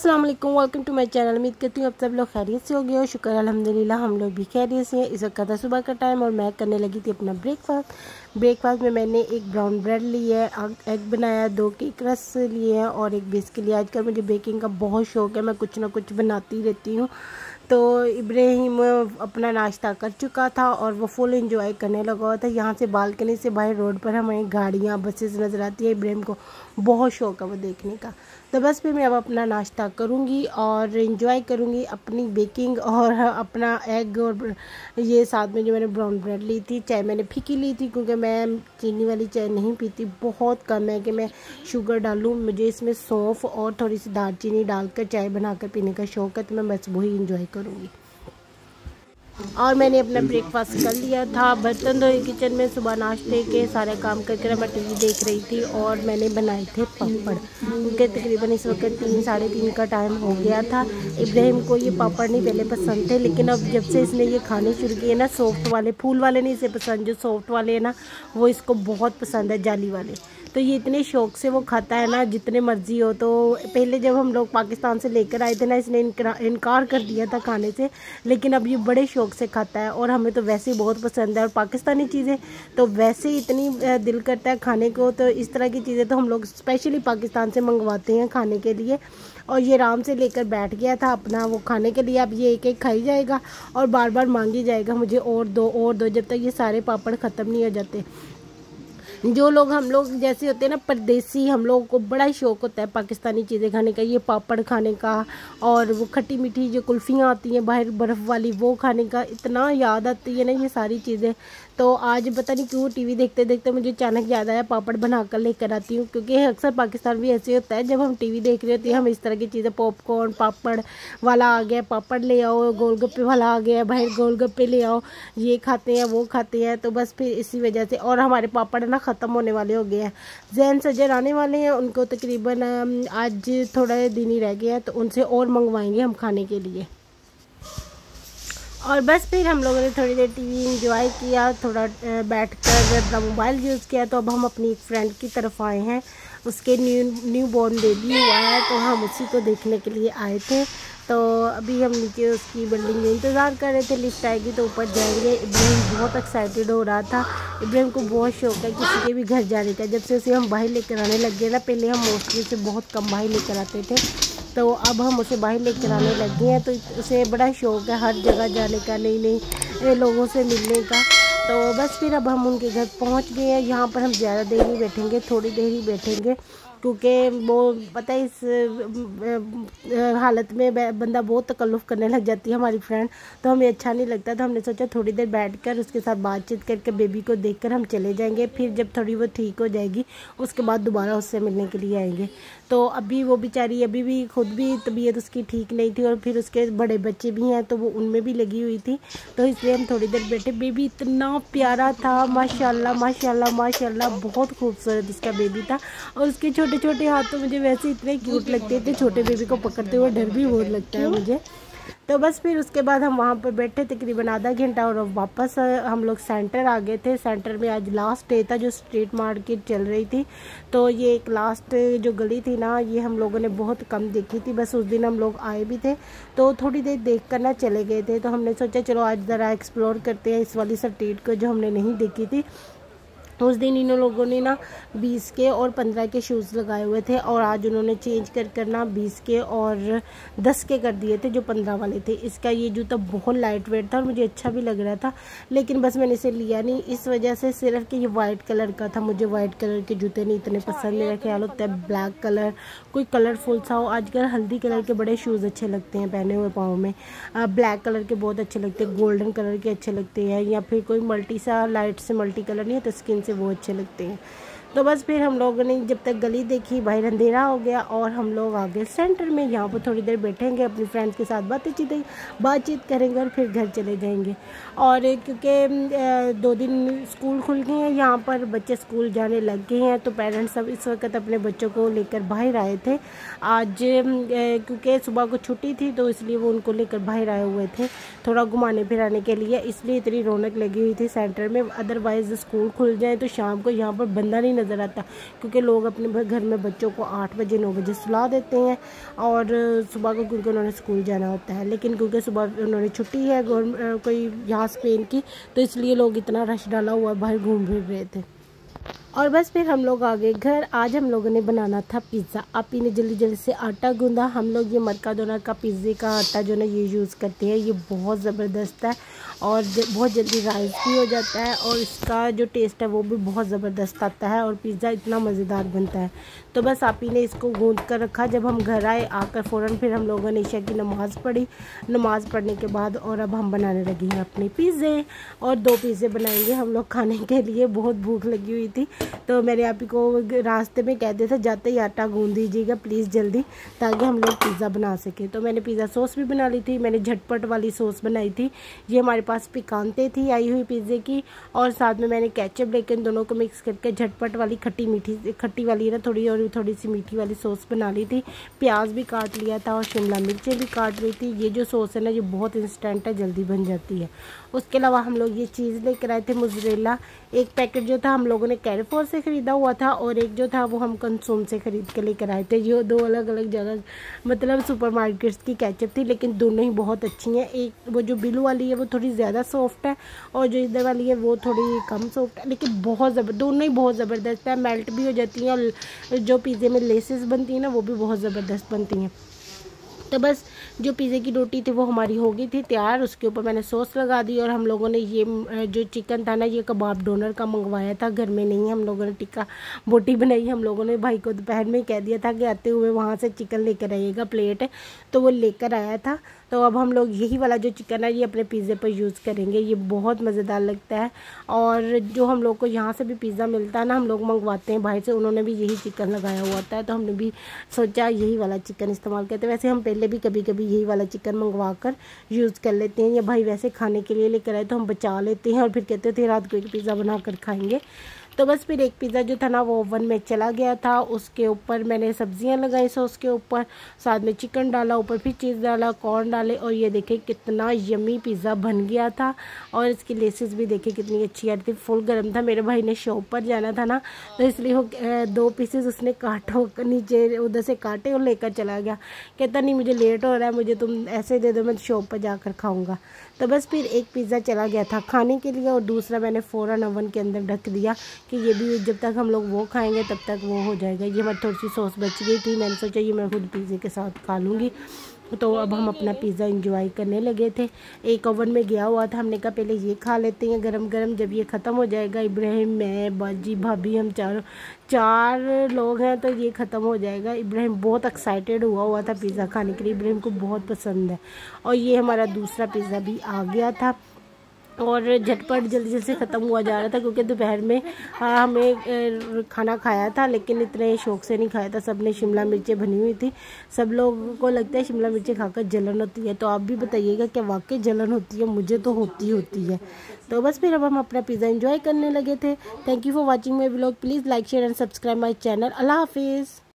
अस्सलाम वालेकुम, welcome to my channel. उम्मीद करती हूँ आप सब लोग खैरियत से हो गए हो। शुक्र अल्हम्दुलिल्लाह हम लोग भी खैरियत से हैं। इस वक्त था सुबह का टाइम और मैं करने लगी थी अपना ब्रेकफास्ट में मैंने एक ब्राउन ब्रेड ली है, एग बनाया, 2 केक रस लिए हैं और एक बिस्किट लिया। आजकल मुझे बेकिंग का बहुत शौक़ है, मैं कुछ ना कुछ बनाती रहती हूँ। तो इब्राहिम अपना नाश्ता कर चुका था और वो फुल एंजॉय करने लगा हुआ था। यहाँ से बालकनी से बाहर रोड पर हमें गाड़ियाँ बसेस नज़र आती है। इब्राहिम को बहुत शौक़ है वो देखने का। तो बस फिर मैं अब अपना नाश्ता करूँगी और एंजॉय करूँगी अपनी बेकिंग और अपना एग और ये साथ में जो मैंने ब्राउन ब्रेड ली थी। चाय मैंने फीकी ली थी क्योंकि मैं चीनी वाली चाय नहीं पीती, बहुत कम है कि मैं शुगर डालूँ। मुझे इसमें सौंफ और थोड़ी सी दालचीनी डालकर चाय बनाकर पीने का शौक़ है, तो मैं बस वही इंजॉय करूँगी। और मैंने अपना ब्रेकफास्ट कर लिया था, बर्तन धोए किचन में, सुबह नाश्ते के सारे काम करके मैं टीवी देख रही थी और मैंने बनाए थे पापड़ क्योंकि तकरीबन इस वक्त 3 साढ़े 3 का टाइम हो गया था। इब्राहिम को ये पापड़ नहीं पहले पसंद थे, लेकिन अब जब से इसने ये खाने शुरू किए ना, सॉफ्ट वाले, फूल वाले नहीं इसे पसंद, जो सॉफ्ट वाले हैं ना वो इसको बहुत पसंद है, जाली वाले। तो ये इतने शौक़ से वो खाता है ना, जितने मर्जी हो। तो पहले जब हम लोग पाकिस्तान से लेकर आए थे ना, इसने इनकार कर दिया था खाने से, लेकिन अब ये बड़े शौक़ से खाता है और हमें तो वैसे ही बहुत पसंद है। और पाकिस्तानी चीज़ें तो वैसे ही इतनी दिल करता है खाने को, तो इस तरह की चीज़ें तो हम लोग स्पेशली पाकिस्तान से मंगवाते हैं खाने के लिए। और ये आराम से लेकर बैठ गया था अपना वो खाने के लिए। अब ये एक एक खाई जाएगा और बार बार मांगी जाएगा मुझे और दो, जब तक ये सारे पापड़ ख़त्म नहीं हो जाते। जो लोग हम लोग जैसे होते हैं ना परदेसी, हम लोगों को बड़ा ही शौक़ होता है पाकिस्तानी चीज़ें खाने का, ये पापड़ खाने का और वो खट्टी मीठी जो कुल्फ़ियाँ आती हैं बाहर बर्फ़ वाली, वो खाने का इतना याद आती है ना ये सारी चीज़ें। तो आज पता नहीं क्यों टीवी देखते देखते मुझे अचानक याद आया पापड़ बना कर लेकर आती हूँ, क्योंकि अक्सर पाकिस्तान भी ऐसे होता है, जब हम टीवी देख रहे होते हैं हम इस तरह की चीज़ें, पॉपकॉर्न, पापड़ वाला आ गया, पापड़ ले आओ, गोलगप्पे वाला आ गया, बाहर गोलगप्पे ले आओ, ये खाते हैं वो खाते हैं। तो बस फिर इसी वजह से, और हमारे पापड़ ना ख़त्म होने वाले हो गए हैं। जैन सजर आने वाले हैं, उनको तकरीबन आज थोड़ा दिन ही रह गया है, तो उनसे और मंगवाएंगे हम खाने के लिए। और बस फिर हम लोगों ने थोड़ी देर टीवी इंजॉय किया, थोड़ा बैठकर अपना मोबाइल यूज़ किया। तो अब हम अपनी एक फ्रेंड की तरफ आए हैं, उसके न्यू बॉर्न बेबी हुआ है, तो हम उसी को देखने के लिए आए थे। तो अभी हम नीचे उसकी बिल्डिंग में इंतज़ार कर रहे थे, लिफ्ट आएगी तो ऊपर जाएंगे। इब्राहिम बहुत एक्साइटेड हो रहा था, इब्राहिम को बहुत शौक़ है किसी के भी घर जाने का। जब से उसे हम बाहर लेकर आने लग गए ना, पहले हम मोस्टली से बहुत कम बाहर लेकर आते थे, तो अब हम उसे बाहर लेकर आने लग गए हैं। तो उसे बड़ा शौक़ है हर जगह जाने का, नई लोगों से मिलने का। तो बस फिर अब हम उनके घर पहुंच गए हैं। यहाँ पर हम ज़्यादा देर नहीं बैठेंगे, थोड़ी देर ही बैठेंगे, क्योंकि वो पता है इस हालत में बंदा बहुत तकल्लुफ़ करने लग जाती है हमारी फ्रेंड, तो हमें अच्छा नहीं लगता। तो हमने सोचा थोड़ी देर बैठकर उसके साथ बातचीत करके बेबी को देखकर हम चले जाएंगे। फिर जब थोड़ी वो ठीक हो जाएगी उसके बाद दोबारा उससे मिलने के लिए आएंगे। तो अभी वो बेचारी अभी भी खुद भी तबीयत उसकी ठीक नहीं थी, और फिर उसके बड़े बच्चे भी हैं तो वो उनमें भी लगी हुई थी, तो इसलिए हम थोड़ी देर बैठे। बेबी इतना प्यारा था, माशाल्लाह माशाल्लाह माशाल्लाह, बहुत खूबसूरत उसका बेबी था। और उसके छोटे छोटे हाथ तो मुझे वैसे इतने क्यूट लगते थे, छोटे बेबी को पकड़ते हुए डर भी बहुत लगता है मुझे। तो बस फिर उसके बाद हम वहाँ पर बैठे तकरीबन आधा घंटा और वापस हम लोग सेंटर आ गए थे। सेंटर में आज लास्ट डे था, जो स्ट्रीट मार्केट चल रही थी, तो ये एक लास्ट जो गली थी ना, ये हम लोगों ने बहुत कम देखी थी। बस उस दिन हम लोग आए भी थे तो थोड़ी देर देख कर ना चले गए थे, तो हमने सोचा चलो आज ज़रा एक्सप्लोर करते हैं इस वाली स्ट्रीट को जो हमने नहीं देखी थी। उस दिन इन लोगों ने ना 20 के और 15 के शूज़ लगाए हुए थे, और आज उन्होंने चेंज कर ना 20 के और 10 के कर दिए थे जो 15 वाले थे। इसका ये जूता बहुत लाइट वेट था और मुझे अच्छा भी लग रहा था, लेकिन बस मैंने इसे लिया नहीं इस वजह से सिर्फ कि ये वाइट कलर का था। मुझे वाइट कलर के जूते नहीं इतने पसंद, मेरा ख्याल होता है ब्लैक कलर, कोई कलरफुल सा हो। आजकल हल्दी कलर के बड़े शूज़ अच्छे लगते हैं पहने हुए पाँव में, ब्लैक कलर के बहुत अच्छे लगते हैं, गोल्डन कलर के अच्छे लगते हैं, या फिर कोई मल्टी सा लाइट से मल्टी कलर नहीं है तो स्किन से वो अच्छे लगते हैं। तो बस फिर हम लोगों ने जब तक गली देखी, बाहर अंधेरा हो गया और हम लोग आ गए सेंटर में। यहाँ पर थोड़ी देर बैठेंगे, अपनी फ्रेंड्स के साथ बातचीत करेंगे और फिर घर चले जाएंगे। और क्योंकि 2 दिन स्कूल खुल गए हैं, यहाँ पर बच्चे स्कूल जाने लग गए हैं, तो पेरेंट्स सब इस वक्त अपने बच्चों को लेकर बाहर आए थे। आज क्योंकि सुबह को छुट्टी थी तो इसलिए वो उनको लेकर बाहर आए हुए थे थोड़ा घुमाने फिराने के लिए, इसलिए इतनी रौनक लगी हुई थी सेंटर में। अदरवाइज़ स्कूल खुल जाए तो शाम को यहाँ पर बंदा नहीं नज़र आता, क्योंकि लोग अपने घर में बच्चों को 8 बजे 9 बजे सुला देते हैं और सुबह को क्योंकि उन्होंने स्कूल जाना होता है। लेकिन क्योंकि सुबह उन्होंने छुट्टी है कोई यहाँ स्पेन की, तो इसलिए लोग इतना रश डाला हुआ बाहर घूम फिर रहे थे। और बस फिर हम लोग आ गए घर। आज हम लोगों ने बनाना था पिज़्ज़ा। आपी ने जल्दी जल्दी से आटा गूंदा। हम लोग ये मर्काडोना का पिज़्ज़े का आटा जो ना ये यूज़ करते हैं, ये बहुत ज़बरदस्त है और बहुत जल्दी राइस भी हो जाता है और इसका जो टेस्ट है वो भी बहुत ज़बरदस्त आता है और पिज़्ज़ा इतना मज़ेदार बनता है। तो बस आपी ने इसको गूंद कर रखा। जब हम घर आए आकर फ़ौरन फिर हम लोगों ने ईशा की नमाज़ पढ़ी। नमाज़ पढ़ने के बाद और अब हम बनाने लगे हैं अपने पिज़्ज़े और 2 पिज़्ज़े बनाएंगे हम लोग खाने के लिए। बहुत भूख लगी हुई थी, तो मेरे आपी को रास्ते में कह दिया था जाते ही आटा गूंद दीजिएगा प्लीज़ जल्दी, ताकि हम लोग पिज़्ज़ा बना सकें। तो मैंने पिज़्ज़ा सॉस भी बना ली थी। मैंने झटपट वाली सॉस बनाई थी। ये हमारे पास पिकांते थी आई हुई पिज़्ज़े की, और साथ में मैंने केचप लेकर दोनों को मिक्स करके झटपट वाली खट्टी वाली ना थोड़ी सी मीठी वाली सॉस बना ली थी। प्याज भी काट लिया था और शिमला मिर्चें भी काट ली थी। ये जो सॉस है ना ये बहुत इंस्टेंट है, जल्दी बन जाती है। उसके अलावा हम लोग ये चीज़ लेकर आए थे मोज़रेला। एक पैकेट जो था हम लोगों ने कैरफोर से ख़रीदा हुआ था और एक जो था वो हम कंसूम से ख़रीद के लेकर आए थे। ये 2 अलग अलग जगह मतलब सुपरमार्केट्स की केचप थी, लेकिन दोनों ही बहुत अच्छी हैं। एक वो जो बिलू वाली है वो थोड़ी ज़्यादा सॉफ्ट है और जो इधर वाली है वो थोड़ी कम सॉफ्ट है, लेकिन दोनों ही बहुत ज़बरदस्त है। मेल्ट भी हो जाती हैं और जो पिज़्ज़े में लेसेस बनती हैं ना वो भी बहुत ज़बरदस्त बनती हैं। तो बस जो पिज़्ज़े की रोटी थी वो हमारी हो गई थी तैयार। उसके ऊपर मैंने सॉस लगा दी और हम लोगों ने ये जो चिकन था ना ये कबाब डोनर का मंगवाया था, घर में नहीं हम लोगों ने टिक्का बोटी बनाई। हम लोगों ने भाई को दोपहर में कह दिया था कि आते हुए वहाँ से चिकन लेकर आइएगा प्लेट, तो वो लेकर आया था। तो अब हम लोग यही वाला जो चिकन है ये अपने पिज़्ज़े पर यूज़ करेंगे। ये बहुत मज़ेदार लगता है और जो हम लोग को यहाँ से भी पिज़्ज़ा मिलता है ना, हम लोग मंगवाते हैं भाई से, उन्होंने भी यही चिकन लगाया हुआ होता है, तो हमने भी सोचा यही वाला चिकन इस्तेमाल करते हैं। वैसे हम पहले भी कभी कभी यही वाला चिकन मंगवा कर यूज़ कर लेते हैं, या भाई वैसे खाने के लिए लेकर आए तो हम बचा लेते हैं और फिर कहते थे रात को एक पिज़्ज़ा बना कर खाएँगे। तो बस फिर एक पिज़्ज़ा जो था ना वो ओवन में चला गया था। उसके ऊपर मैंने सब्जियां लगाई सॉस के ऊपर, साथ में चिकन डाला, ऊपर फिर चीज़ डाला, कॉर्न डाले और ये देखें कितना यमी पिज़्ज़ा बन गया था। और इसकी लेसेस भी देखें कितनी अच्छी आ रही थी। फुल गर्म था। मेरे भाई ने शॉप पर जाना था ना, तो इसलिए वो 2 पीसेस उसने काटो नीचे उधर से काटे और लेकर चला गया। कहता नहीं मुझे लेट हो रहा है, मुझे तुम ऐसे दे दो, मैं शॉप पर जाकर खाऊँगा। तो बस फिर एक पिज़्ज़ा चला गया था खाने के लिए और दूसरा मैंने फ़ौरन ओवन के अंदर ढक दिया कि ये भी जब तक हम लोग वो खाएंगे तब तक वो हो जाएगा। ये हमारी थोड़ी सी सॉस बच गई थी, मैंने सोचा ये मैं खुद पिज़्ज़े के साथ खा लूँगी। तो अब हम अपना पिज़्ज़ा एंजॉय करने लगे थे। एक ओवन में गया हुआ था, हमने कहा पहले ये खा लेते हैं गरम गरम, जब ये ख़त्म हो जाएगा इब्राहिम, मैं, बाजी, भाभी, हम 4 लोग हैं तो ये ख़त्म हो जाएगा। इब्राहिम बहुत एक्साइटेड हुआ था पिज़्ज़ा खाने के लिए, इब्राहिम को बहुत पसंद है। और ये हमारा दूसरा पिज़्ज़ा भी आ गया था और झटपट जल्दी से ख़त्म हुआ जा रहा था, क्योंकि दोपहर में हमें खाना खाया था लेकिन इतने शौक से नहीं खाया था। सब ने शिमला मिर्चें भनी हुई थी। सब लोगों को लगता है शिमला मिर्चें खाकर जलन होती है, तो आप भी बताइएगा कि वाकई जलन होती है? मुझे तो होती है। तो बस फिर अब हम अपना पिज़्ज़ा एंजॉय करने लगे थे। Thank you for watching my vlog. Please like share and subscribe my channel. अल्लाह हाफिज़।